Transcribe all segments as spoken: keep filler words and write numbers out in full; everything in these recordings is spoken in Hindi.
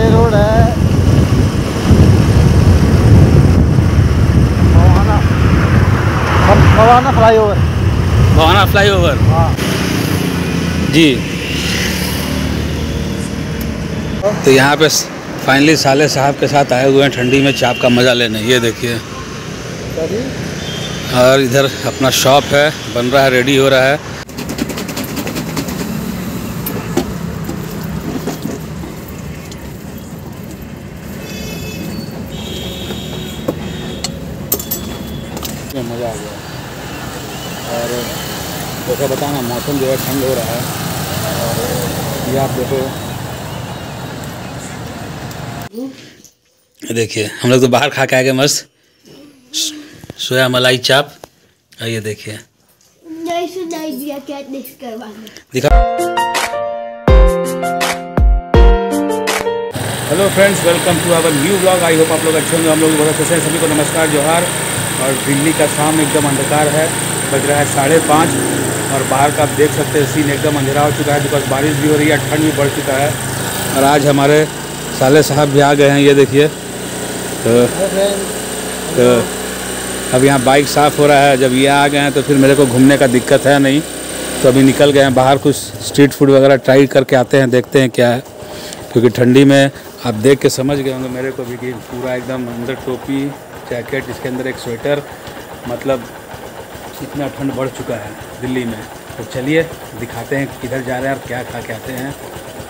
ये रोड है भवाना भवाना फ्लाईओवर। भवाना फ्लाईओवर, हाँ जी। तो यहाँ पे फाइनली साले साहब के साथ आए हुए हैं ठंडी में चाप का मज़ा लेने। ये देखिए, और इधर अपना शॉप है, बन रहा है, रेडी हो रहा है। मज़ा आ गया। और जैसा बताना, मौसम जो है ठंड हो रहा है। और ये आप देखो, देखिए हम लोग तो बाहर खा के आए मस्त सोया मलाई चाप। और ये देखिए, दिखा। Hello friends, welcome to our new blog. I hope आप लोग अच्छे होंगे, हम लोग बहुत अच्छे हैं। सभी को नमस्कार, जोहार। और दिल्ली का शाम एकदम अंधकार है, बज रहा है साढ़े पाँच। और बाहर का आप देख सकते हैं, सीन एकदम अंधेरा हो चुका है, बिकॉज बारिश भी हो रही है, ठंड भी बढ़ चुका है। और आज हमारे साले साहब भी आ गए हैं, ये देखिए। तो, तो अब यहाँ बाइक साफ़ हो रहा है। जब ये आ गए हैं तो फिर मेरे को घूमने का दिक्कत है नहीं। तो अभी निकल गए हैं बाहर, कुछ स्ट्रीट फूड वगैरह ट्राई करके आते हैं, देखते हैं क्या है। क्योंकि ठंडी में आप देख के समझ गए होंगे मेरे को भी कि पूरा एकदम अंदर टोपी, जैकेट, इसके अंदर एक स्वेटर, मतलब इतना ठंड बढ़ चुका है दिल्ली में। तो चलिए दिखाते हैं किधर जा रहे हैं और क्या खा के आते हैं।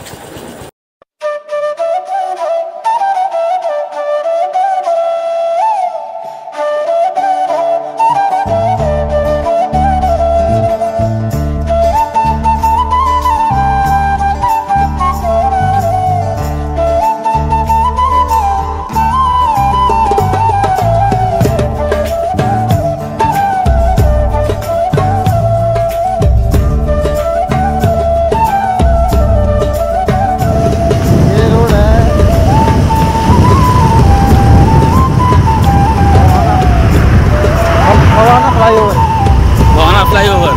भवाना फ्लाईओवर,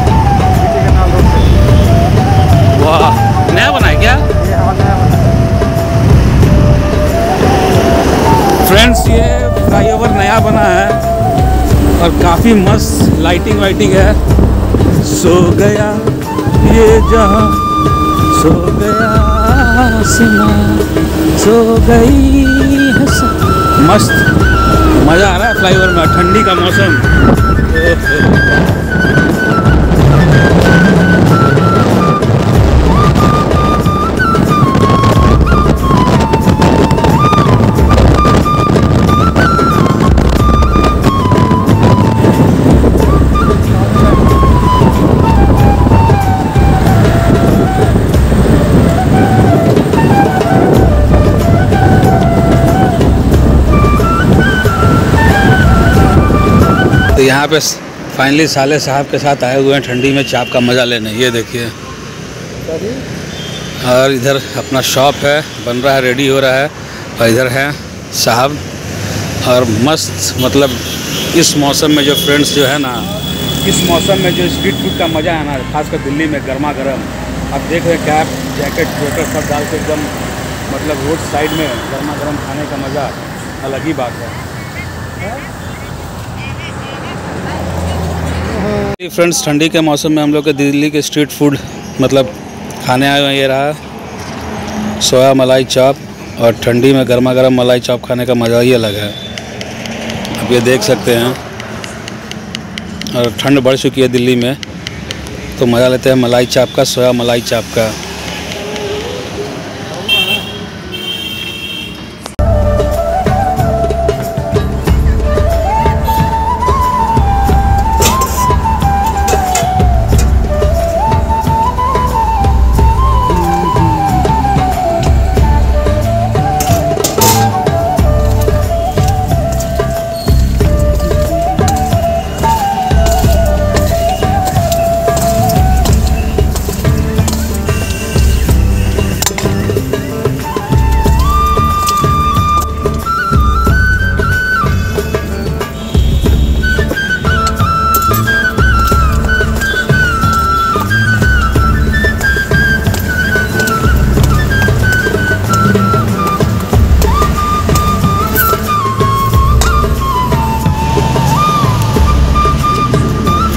वाह, नया बना है क्या? फ्रेंड्स, ये फ्लाईओवर नया बना है और काफ़ी मस्त लाइटिंग वाइटिंग है। सो गया ये जहां, सो गया आसमां, सो गई है, मस्त मज़ा आ रहा है फ्लाईओवर में। ठंडी का मौसम, तो यहाँ पे फाइनली साले साहब के साथ आए हुए हैं ठंडी में चाप का मज़ा लेने। ये देखिए, और इधर अपना शॉप है, बन रहा है, रेडी हो रहा है। और इधर है साहब। और मस्त, मतलब इस मौसम में जो फ्रेंड्स जो है ना, इस मौसम में जो स्ट्रीट फूड का मज़ा है ना, खासकर दिल्ली में गर्मा गर्म, आप देख रहे हैं, कैप, जैकेट, स्वेटर सब डाल के एकदम, मतलब रोड साइड में गर्मा गर्म खाने का मज़ा अलग ही बात है। फ्रेंड्स, ठंडी के मौसम में हम लोग के दिल्ली के स्ट्रीट फूड मतलब खाने आए हैं। ये रहा सोया मलाई चाप, और ठंडी में गर्मा गर्म मलाई चाप खाने का मज़ा ही अलग है। अब ये देख सकते हैं, और ठंड बढ़ चुकी है दिल्ली में, तो मज़ा लेते हैं मलाई चाप का, सोया मलाई चाप का।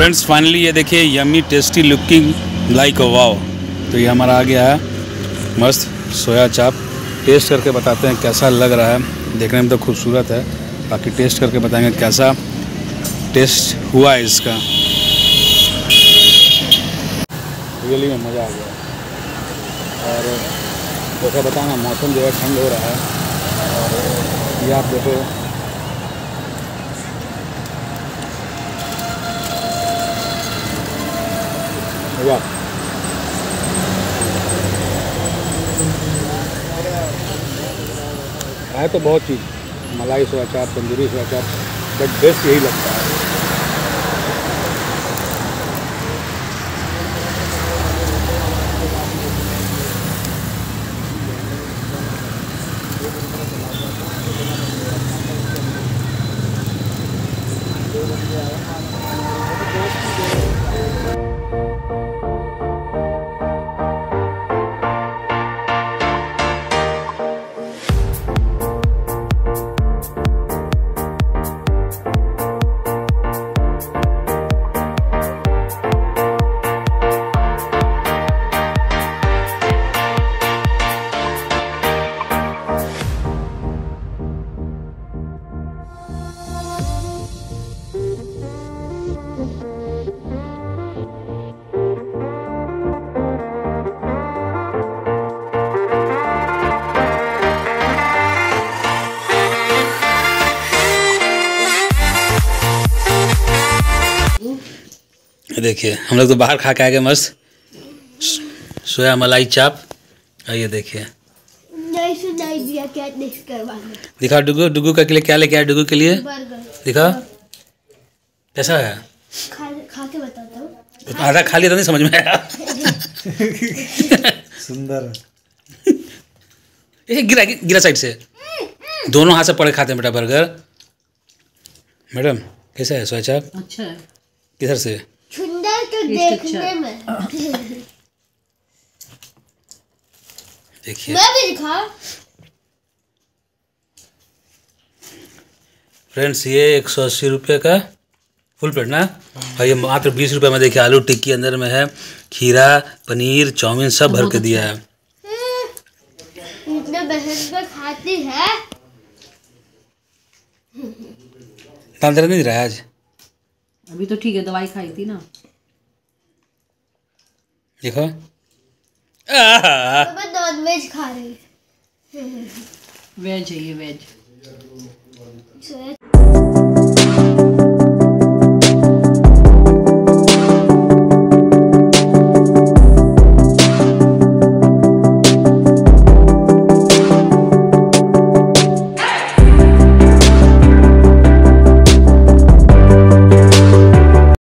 फ्रेंड्स फाइनली ये देखिए yummy tasty looking like a wow. तो ये हमारा आ गया है मस्त सोया चाप। टेस्ट करके बताते हैं कैसा लग रहा है। देखने में तो खूबसूरत है, बाकी टेस्ट करके बताएंगे कैसा टेस्ट हुआ है इसका। रियली में मज़ा आ गया। और जैसा बताना मौसम जो है ठंड हो रहा है और ये आप देखो वाह, है तो बहुत चीज़, मलाई सोया चाप, तंदूरी सोया चाप, बट बेस्ट यही लगता है। देखिए हम लोग तो बाहर खा के आ गए मस्त सोया मलाई चाप। और ये देखिए दिखा डुगू, डुगू के लिए क्या लेके आया डुगू के लिए, दिखा कैसा है। खा, खा के बताता हूँ। आधा खा लिया तो नहीं समझ में आया। सुंदर ये गिरा गिरा साइड से, दोनों हाथ से पड़े खाते हैं बेटा बर्गर। मैडम कैसा है सोया चाप? अच्छा है। किधर से? सुंदर तो देखने में। देखिए मैं भी दिखा। फ्रेंड्स ये एक सौ अस्सी रुपये का फुल प्लेट ना, और ये मात्र बीस रुपये में देखिए आलू टिक्की अंदर में है, खीरा पनीर चाउमीन सब भर के दिया है। इतना बहस में खाती है। दांत दर्द नहीं रहा है आज? अभी तो ठीक है, दवाई खाई थी ना। देखो तो मैं नॉन वेज खा रही। वेज है ये, वेज। सोया